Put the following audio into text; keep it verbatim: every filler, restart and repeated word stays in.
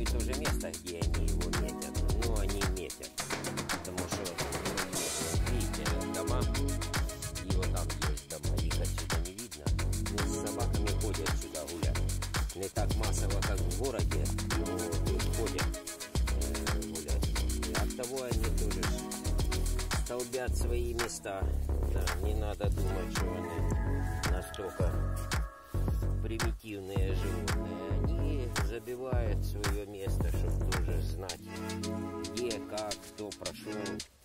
тоже место, где они его метят. Ну, они метят. Потому что, ну, видите, дома, и вот там есть дома, их отсюда не видно. Но с собаками ходят сюда гулять. Не так массово, как в городе, но тут ходят э, гулять. И от того они тоже столбят свои места. Да, не надо думать, что они настолько примитивные животные. Они забивают свое место, чтобы тоже знать, где, как, кто прошел.